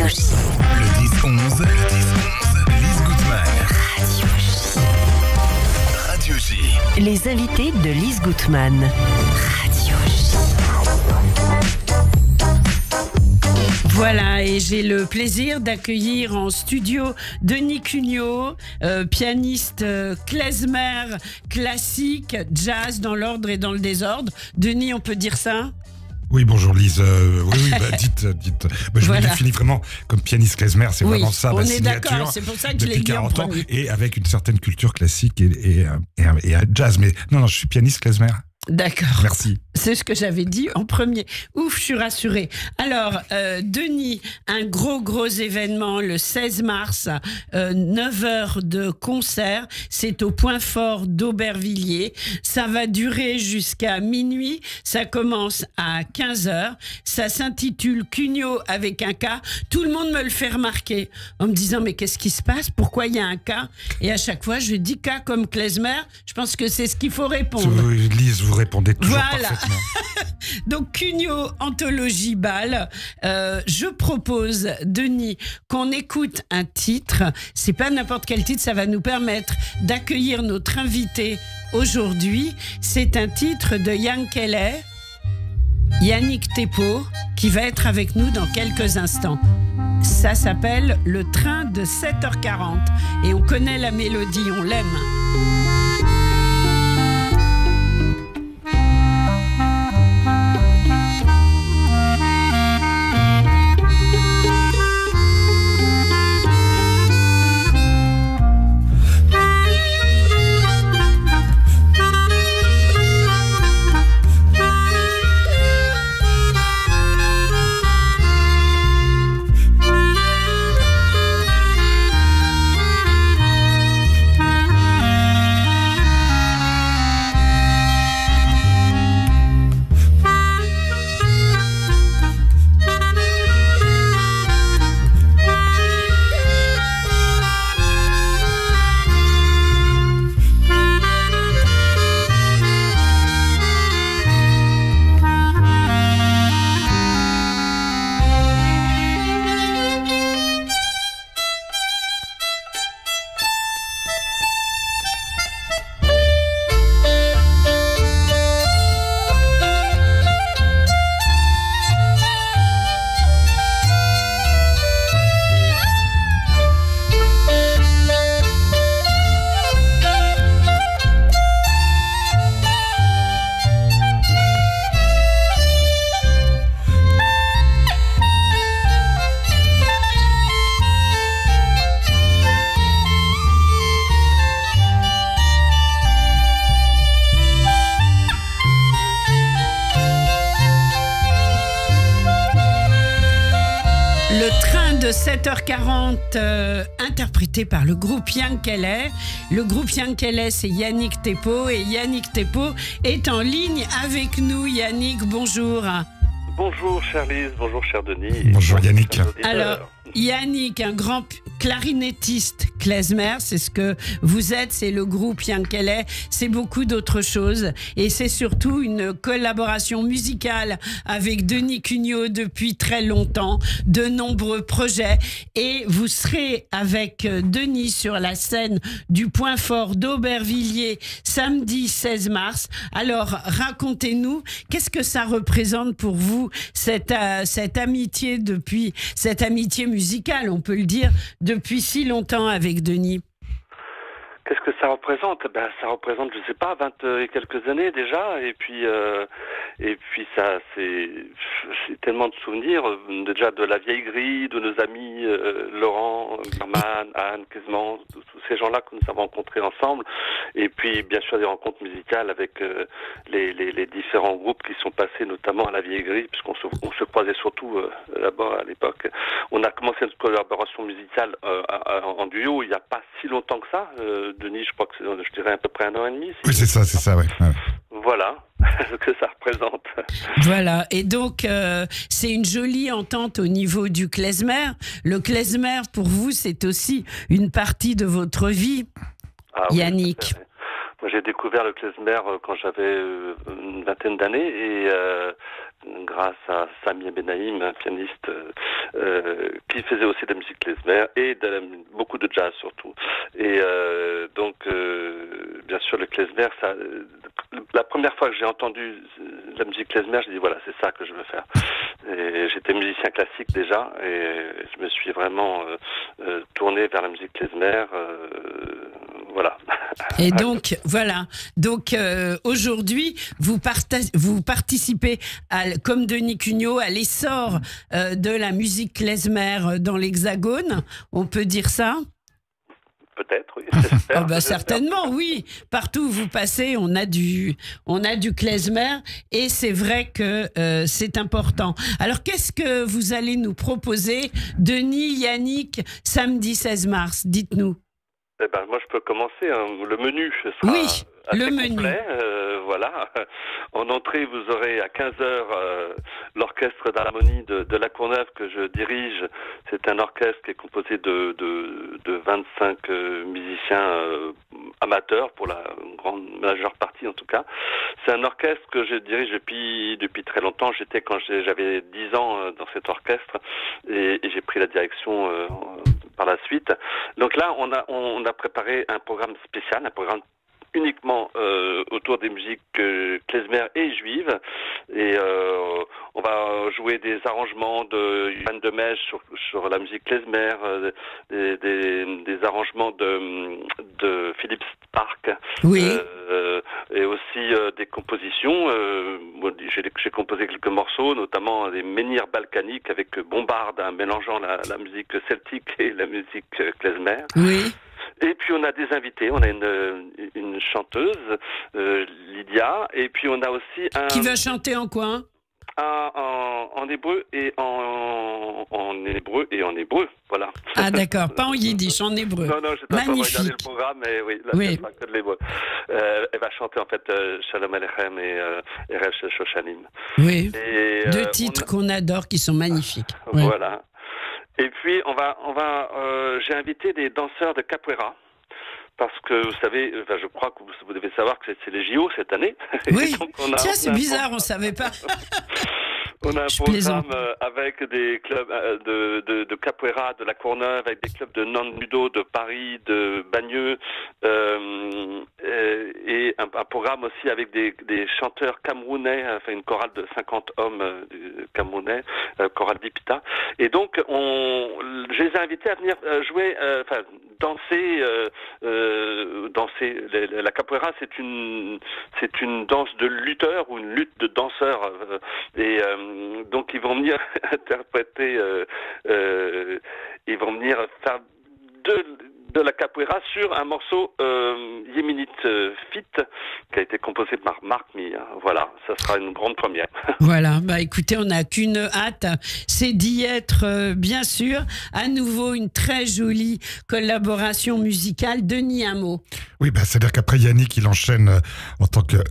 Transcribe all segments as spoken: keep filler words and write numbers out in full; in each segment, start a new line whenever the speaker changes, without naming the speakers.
Radio J.
Le dix onze, le dix onze, Lise Gutmann.
Radio J.
Radio J.
Les invités de Lise Gutmann. Radio J.
Voilà, et j'ai le plaisir d'accueillir en studio Denis Cugnot, euh, pianiste euh, klezmer, classique, jazz dans l'ordre et dans le désordre. Denis, on peut dire ça ?
Oui, bonjour Lise. Euh, oui, oui, bah, dites, dites. Bah, je
Voilà.
me définis vraiment comme pianiste klezmer, c'est
Oui,
vraiment ça
on
ma
est
signature.
d'accord, c'est pour ça que je l'ai
depuis
dit en
quarante ans,
premier.
et avec une certaine culture classique et, et, et, et, et jazz. Mais non, non, je suis pianiste klezmer.
D'accord.
Merci.
C'est ce que j'avais dit en premier. Ouf, je suis rassurée. Alors, euh, Denis, un gros, gros événement le seize mars, euh, neuf heures de concert. C'est au Point Fort d'Aubervilliers. Ça va durer jusqu'à minuit. Ça commence à quinze heures. Ça s'intitule Cugnot avec un K. Tout le monde me le fait remarquer en me disant, mais qu'est-ce qui se passe? Pourquoi il y a un K? Et à chaque fois, je dis K comme klezmer. Je pense que c'est ce qu'il faut répondre.
Vous, Lise, vous répondez toujours
Voilà.
parfaitement.
Donc, Cugnot, Anthologie Bal. Euh, je propose, Denis, qu'on écoute un titre. C'est pas n'importe quel titre, ça va nous permettre d'accueillir notre invité aujourd'hui. C'est un titre de Yann Kelly, Yannick Thépaut, qui va être avec nous dans quelques instants. Ça s'appelle Le train de sept heures quarante. Et on connaît la mélodie, on l'aime. sept heures quarante, euh, interprété par le groupe Yann Kelly. Le groupe Yann Kelly, c'est Yannick Thépaut. Et Yannick Thépaut est en ligne avec nous. Yannick, bonjour.
Bonjour, chère Lise. Bonjour, cher Denis.
Bonjour, Yannick.
Alors, Yannick, un grand clarinettiste klezmer, c'est ce que vous êtes, c'est le groupe Yann Kelly, c'est beaucoup d'autres choses. Et c'est surtout une collaboration musicale avec Denis Cugnot depuis très longtemps, de nombreux projets. Et vous serez avec Denis sur la scène du Point Fort d'Aubervilliers samedi seize mars. Alors, racontez-nous, qu'est-ce que ça représente pour vous, cette, euh, cette amitié depuis, cette amitié musicale, on peut le dire, depuis si longtemps avec Denis?
Qu'est-ce que ça représente? Ben, ça représente, je sais pas, vingt et quelques années déjà, et puis euh, et puis ça, c'est c'est tellement de souvenirs, euh, déjà de la vieille grille, de nos amis euh, Laurent, Berman, Anne, Quasiment, tous ces gens-là que nous avons rencontrés ensemble, et puis bien sûr des rencontres musicales avec euh, les, les les différents groupes qui sont passés, notamment à la vieille grille, puisqu'on se on se croisait surtout euh, là-bas à l'époque. On a commencé notre collaboration musicale euh, à, à, en duo il n'y a pas si longtemps que ça. Euh, Denis, je crois que c'est, je dirais à peu près un an et demi. Si
Oui, c'est ça, c'est ça, ouais. ouais.
Voilà ce que ça représente.
Voilà, et donc euh, c'est une jolie entente au niveau du klezmer. Le klezmer, pour vous, c'est aussi une partie de votre vie,
Ah, oui,
Yannick.
Moi, j'ai découvert le klezmer quand j'avais une vingtaine d'années et euh, grâce à Sami Benaïm, un pianiste euh, qui faisait aussi de la musique klezmer et de la, beaucoup de jazz surtout. Et euh, donc, euh, bien sûr, le klezmer, ça, la première fois que j'ai entendu la musique klezmer, j'ai dit voilà, c'est ça que je veux faire. Et j'étais musicien classique déjà, et je me suis vraiment euh, euh, tourné vers la musique klezmer. Euh, voilà.
Et donc, voilà. Donc, euh, aujourd'hui, vous, vous participez, à, comme Denis Cugnot, à l'essor euh, de la musique klezmer dans l'Hexagone. On peut dire ça?
Peut-être, oui.
Oh bah certainement, oui. Partout où vous passez, on a du, on a du klezmer, et c'est vrai que euh, c'est important. Alors, qu'est-ce que vous allez nous proposer, Denis, Yannick, samedi seize mars? Dites-nous.
Eh ben, moi, je peux commencer. Hein. Le menu sera
oui,
assez
le
complet.
menu.
Euh, voilà. En entrée, vous aurez à quinze heures euh, l'orchestre d'harmonie de, de La Courneuve que je dirige. C'est un orchestre qui est composé de, de, de vingt-cinq euh, musiciens euh, amateurs, pour la grande majeure partie en tout cas. C'est un orchestre que je dirige depuis, depuis très longtemps. J'étais quand j'avais dix ans euh, dans cet orchestre, et, et j'ai pris la direction euh, par la suite. Donc là, on a, on a préparé un programme spécial, un programme uniquement euh, autour des musiques euh, klezmer et juives, et euh, on va jouer des arrangements de Johan de Mège sur, sur la musique klezmer, euh, des, des, des arrangements de, de Philippe Stark,
oui.
euh, et aussi euh, des compositions. Euh, j'ai, j'ai composé quelques morceaux, notamment des menhirs balkaniques avec bombarde, hein, mélangeant la, la musique celtique et la musique klezmer.
Oui.
Et puis on a des invités, on a une, une chanteuse, euh, Lydia, et puis on a aussi un...
Qui va chanter en quoi?
un, en, en hébreu et en, en hébreu et en hébreu, voilà.
Ah d'accord, pas en yiddish, en hébreu.
Non, non, je t'ai pas regardé le programme, mais oui, là,
oui.
c'est pas que de l'hébreu. Euh, elle va chanter en fait euh, Shalom Aleichem et euh, Eresh Shoshanim.
Oui,
et,
deux
euh,
titres
a...
qu'on adore, qui sont magnifiques.
Voilà. Ouais. Et puis on va, on va, euh, j'ai invité des danseurs de capoeira. Parce que, vous savez, enfin, je crois que vous, vous devez savoir que c'est les J O cette année.
Oui,
donc on a,
tiens, c'est bizarre,
un...
on ne savait pas.
On a un
je
programme
plaisante.
avec des clubs de, de, de capoeira de La Courneuve, avec des clubs de Nantes-Ludo, de Paris, de Bagneux, euh, et un, un programme aussi avec des, des chanteurs camerounais, enfin une chorale de cinquante hommes euh, camerounais, euh, chorale d'Ipita. Et donc, on, je les ai invités à venir jouer, euh, enfin, danser, euh, euh, danser. La capoeira, c'est une, c'est une danse de lutteur ou une lutte de danseurs. Euh, et euh, donc, ils vont venir interpréter, euh, euh, ils vont venir faire de, de la capoeira sur un morceau euh, yéménite euh, fit qui a été composé par Marc Mir. Voilà, ça sera une grande première.
Voilà, bah écoutez, on n'a qu'une hâte, c'est d'y être, euh, bien sûr. À nouveau, une très jolie collaboration musicale. Denis, un mot.
Oui, bah, c'est-à-dire qu'après Yannick, il enchaîne euh, en tant que...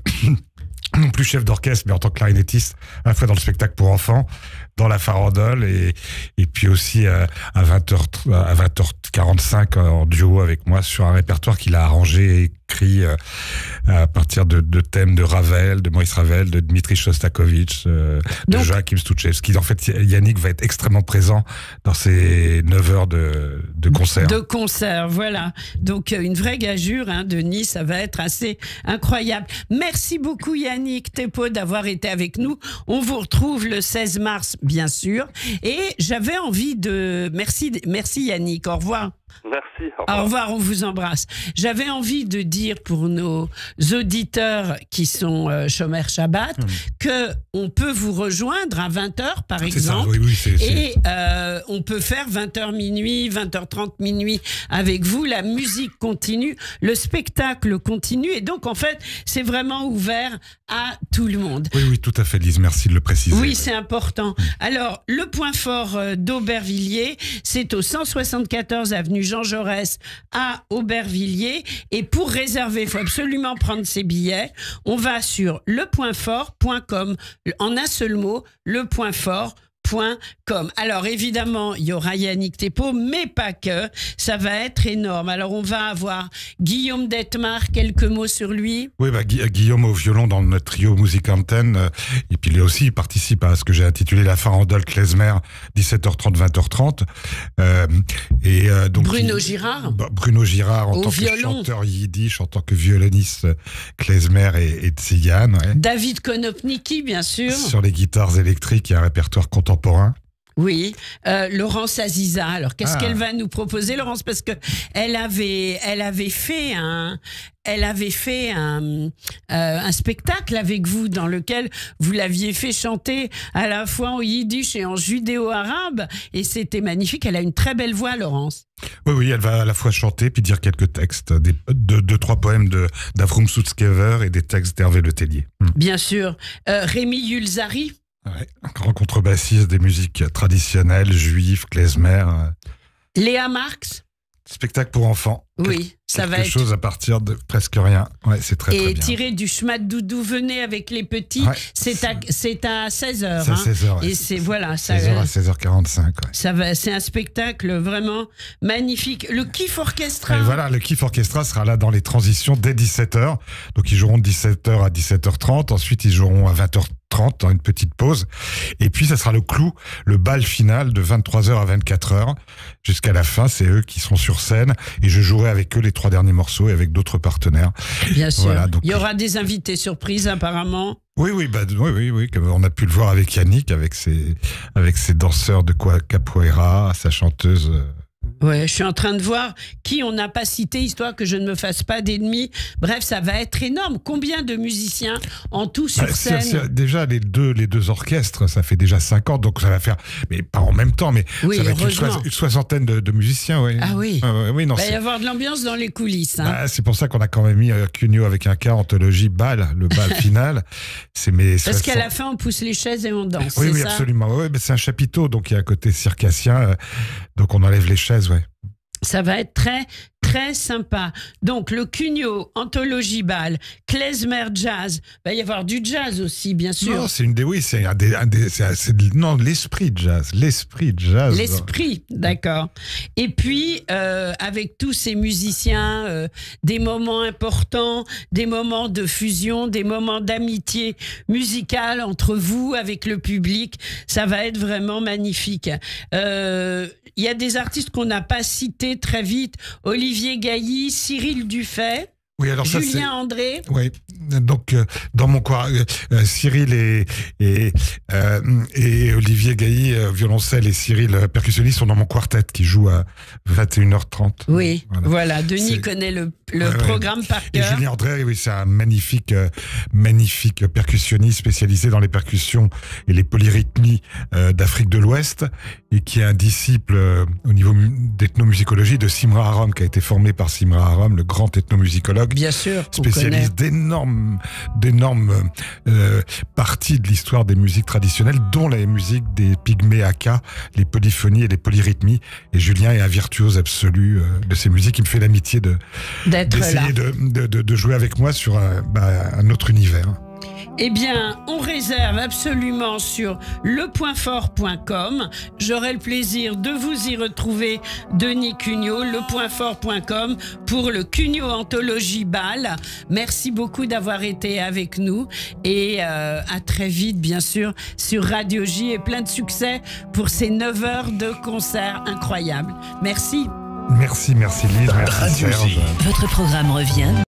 non plus chef d'orchestre, mais en tant que clarinettiste, à la fois dans le spectacle pour enfants, dans la farandole, et, et puis aussi euh, à vingt heures, à vingt heures quarante-cinq en duo avec moi sur un répertoire qu'il a arrangé et écrit euh, à partir de, de thèmes de Ravel, de Maurice Ravel, de Dmitri Shostakovich, euh, de
Donc,
Joachim Stouchevski. En fait, Yannick va être extrêmement présent dans ces neuf heures de, de concert.
De concert, voilà. Donc, une vraie gageure, hein, Denis, ça va être assez incroyable. Merci beaucoup, Yannick Thépaut, d'avoir été avec nous. On vous retrouve le seize mars, bien sûr. Et j'avais envie de... Merci, merci Yannick, au revoir.
Merci. Au revoir.
Au revoir, on vous embrasse. J'avais envie de dire pour nos auditeurs qui sont euh, Shomer Shabbat mmh. que on peut vous rejoindre à vingt heures par exemple.
Ça, oui, oui, c'est, c'est...
Et euh, on peut faire vingt heures minuit, vingt heures trente minuit avec vous. La musique continue, le spectacle continue. Et donc, en fait, c'est vraiment ouvert à tout le monde.
Oui, oui, tout à fait, Lise. Merci de le préciser.
Oui, c'est important. Alors, le point fort d'Aubervilliers, c'est au cent soixante-quatorze avenue Jean Jaurès à Aubervilliers. Et pour réserver, il faut absolument prendre ses billets. On va sur le point fort point com. En un seul mot, le point fort point com. Alors évidemment, il y aura Yannick Thépaut, mais pas que. Ça va être énorme. Alors on va avoir Guillaume Detmar, quelques mots sur lui.
Oui, bah, Gu Guillaume au violon dans notre trio Musikanten. Euh, et puis lui aussi, il participe à ce que j'ai intitulé La Farandole Klezmer, dix-sept heures trente, vingt heures trente. Euh, et, euh, donc,
Bruno
il,
Girard.
Bah, Bruno Girard en
au
tant
violon.
que chanteur yiddish, en tant que violoniste klezmer et, et tzigane. Ouais.
David Konopnicki, bien sûr.
Sur les guitares électriques, il y a un répertoire contemporain.
Oui, euh, Laurence Aziza. Alors, qu'est-ce
Ah.
qu'elle va nous proposer, Laurence? Parce que elle avait, elle avait fait un, elle avait fait un, euh, un spectacle avec vous dans lequel vous l'aviez fait chanter à la fois en yiddish et en judéo-arabe, et c'était magnifique. Elle a une très belle voix, Laurence.
Oui, oui, elle va à la fois chanter puis dire quelques textes, des, deux, deux, trois poèmes de d'Avrum Sutzkever et des textes d'Hervé Letellier. Hmm.
Bien sûr. Euh, Rémi Yulzari.
Ouais, un grand contrebassiste des musiques traditionnelles, juives, klezmer.
Léa Marx.
Spectacle pour enfants.
Oui, ça va
Quelque
être.
chose à partir de presque rien. Ouais, c'est très, très
Et
bien.
tiré du chemin de Doudou, venez avec les petits.
Ouais.
C'est à, c'est à seize heures.
C'est à seize heures. Ouais.
Et c'est, voilà, ça,
seize heures à seize heures quarante-cinq. Ouais.
ça va, c'est un spectacle vraiment magnifique. Le Kiff Orchestra.
Et voilà, le Kiff Orchestra sera là dans les transitions dès dix-sept heures. Donc ils joueront de dix-sept heures à dix-sept heures trente. Ensuite, ils joueront à vingt heures trente dans une petite pause. Et puis, ça sera le clou, le bal final de vingt-trois heures à vingt-quatre heures. Jusqu'à la fin, c'est eux qui seront sur scène. Et je jouerai avec eux les trois derniers morceaux et avec d'autres partenaires.
Bien sûr.
Voilà, donc-
Il y aura des invités surprises, apparemment.
Oui, oui, bah, oui, oui, oui, comme on a pu le voir avec Yannick, avec ses, avec ses danseurs de quoi- capoeira, sa chanteuse. euh,
Ouais, je suis en train de voir qui on n'a pas cité, histoire que je ne me fasse pas d'ennemis. Bref, ça va être énorme. Combien de musiciens en tout sur
Bah, c'est-
scène?
c'est- déjà, les deux, les deux orchestres, ça fait déjà cinquante, donc ça va faire, mais pas en même temps, mais
Oui,
ça va être une,
heureusement.
soix- une soixantaine de, de musiciens, oui.
Ah oui.
Ah, ouais, oui, non,
Il va y
c'est
avoir de l'ambiance dans les coulisses. Hein.
bah, c'est pour ça qu'on a quand même mis euh, Cugno avec un K, anthologie, bal, le bal final. C'est mes
Parce
soixante
qu'à la fin, on pousse les chaises et on danse.
Oui,
c'est
oui,
ça
absolument. Ouais, mais c'est un chapiteau, donc il y a un côté circassien, euh, donc on enlève les chaises, ouais.
Ça va être très, très sympa. Donc, le Cugno, Anthologie Bal, Klezmer Jazz. Il va y avoir du jazz aussi, bien sûr.
Non, c'est une des, oui, c'est un des, un des c'est, c'est de- non, l'esprit de jazz, l'esprit de jazz.
L'esprit, d'accord. Et puis, euh, avec tous ces musiciens, euh, des moments importants, des moments de fusion, des moments d'amitié musicale entre vous, avec le public, ça va être vraiment magnifique. Euh, Il y a des artistes qu'on n'a pas cités très vite. Olivier Gailly, Cyril Dufay,
Oui, alors ça, c'est.
Julien André.
Oui, donc euh, dans mon quoi, euh, euh, Cyril et et, euh, et Olivier Gailly, euh, violoncelle, et Cyril, euh, percussionniste, sont dans mon quartet qui joue à vingt et une heures trente.
Oui, voilà.
Voilà.
Denis
C'est-
connaît le, le
Ouais, ouais.
programme par
Et
cœur.
Julien André, oui, c'est un magnifique, euh, magnifique percussionniste spécialisé dans les percussions et les polyrythmies euh, d'Afrique de l'Ouest, et qui est un disciple euh, au niveau mu- d'ethnomusicologie de Simra Arom, qui a été formé par Simra Arom, le grand ethnomusicologue,
Bien sûr, on
spécialiste d'énormes, d'énormes euh, parties de l'histoire des musiques traditionnelles, dont la musique des pygmées Aka, les polyphonies et les polyrythmies. Et Julien est un virtuose absolu euh, de ces musiques. Il me fait l'amitié de
connaît d'être là.
d'essayer de, de, de, de jouer avec moi sur un, bah, un autre univers.
Eh bien, on réserve absolument sur le point fort point com. J'aurai le plaisir de vous y retrouver, Denis Cugno, le point fort point com, pour le Cugno Anthologie Bal. Merci beaucoup d'avoir été avec nous et euh, à très vite, bien sûr, sur Radio J, et plein de succès pour ces neuf heures de concert incroyables. Merci.
Merci, merci Lise, merci
Radio J.
Serge.
Votre programme revient